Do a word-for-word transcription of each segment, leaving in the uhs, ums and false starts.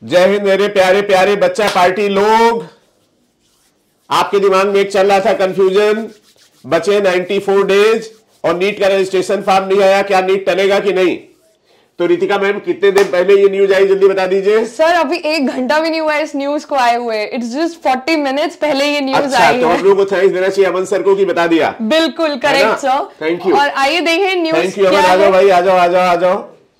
जय हिंद मेरे प्यारे प्यारे बच्चा पार्टी लोग। आपके दिमाग में एक चल रहा था कंफ्यूजन, बचे चौरानवे डेज और नीट का रजिस्ट्रेशन फॉर्म नहीं आया, क्या नीट टलेगा कि नहीं? तो रितिका मैम, कितने दिन पहले ये न्यूज आई, जल्दी बता दीजिए। सर अभी एक घंटा भी नहीं हुआ इस न्यूज को आए हुए, इट्स जस्ट चालीस मिनट्स पहले ये न्यूज अच्छा, आई तो है। हम लोग को थैंक्स देना चाहिए अमन सर को कि बता दिया। बिल्कुल करेक्ट सर, थैंक यू। और आइए देखें न्यूज थैंक यू अमन, आ जाओ भाई, आ जाओ आ जाओ आ जाओ।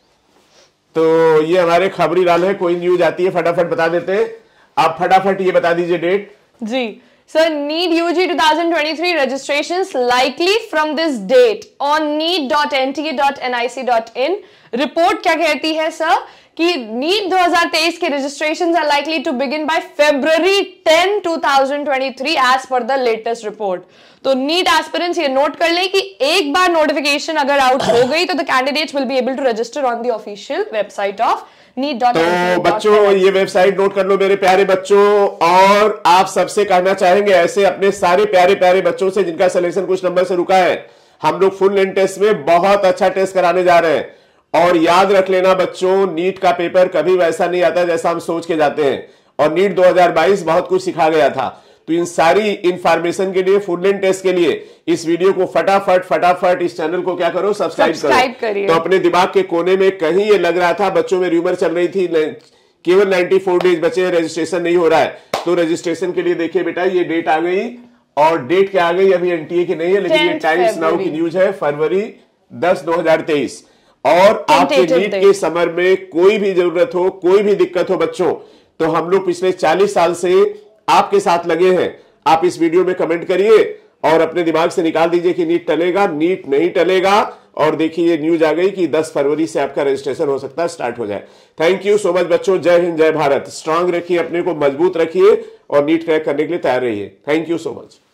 तो ये हमारे खबरी लाल है, कोई न्यूज आती है फटाफट बता देते हैं। आप फटाफट ये बता दीजिए डेट। जी sir, NEET UG twenty twenty-three registrations likely from this date on neet dot n t a dot n i c dot in। Report क्या कहती है सर कि नीट दो हज़ार तेईस के registrations are likely to begin by February tenth twenty twenty-three as per the latest report. तो NEET aspirants ये नोट कर लें कि एक बार नोटिफिकेशन अगर आउट हो गई तो the candidates will be able to register on the official website of NEET dot N T A. तो बच्चों ये वेबसाइट नोट कर लो मेरे प्यारे बच्चों, और आप सबसे कहना चाहेंगे ऐसे अपने सारे प्यारे प्यारे बच्चों से जिनका सिलेक्शन कुछ नंबर से रुका है, हम लोग फुल लेंथ टेस्ट में बहुत अच्छा टेस्ट कराने जा रहे हैं। और याद रख लेना बच्चों, नीट का पेपर कभी वैसा नहीं आता जैसा हम सोच के जाते हैं, और नीट दो हज़ार बाईस बहुत कुछ सिखा गया था। तो इन सारी इंफॉर्मेशन के लिए, फुल लेंथ टेस्ट के लिए इस वीडियो को फटाफट फटाफट इस चैनल को क्या करो, सब्सक्राइब करो। तो अपने दिमाग के कोने में कहीं ये लग रहा था, बच्चों में र्यूमर चल रही थी केवल चौरानवे डेज बचे, रजिस्ट्रेशन नहीं हो रहा है, तो रजिस्ट्रेशन के लिए देखिए बेटा ये डेट आ गई, और डेट क्या आ गई अभी एनटीए की नहीं है, लेकिन ये टाइम्स नाउ की न्यूज है, फरवरी दस दो हजार तेईस। और आपके नीट के समर में कोई भी जरूरत हो, कोई भी दिक्कत हो बच्चों, तो हम लोग पिछले चालीस साल से आपके साथ लगे हैं। आप इस वीडियो में कमेंट करिए और अपने दिमाग से निकाल दीजिए कि नीट टलेगा, नीट नहीं टलेगा। और देखिए ये न्यूज आ गई कि दस फरवरी से आपका रजिस्ट्रेशन हो सकता है, स्टार्ट हो जाए। थैंक यू सो मच बच्चों, जय हिंद जय भारत। स्ट्रांग रखिए, अपने को मजबूत रखिए और नीट क्रैक करने के लिए तैयार रहिए। Thank you so much.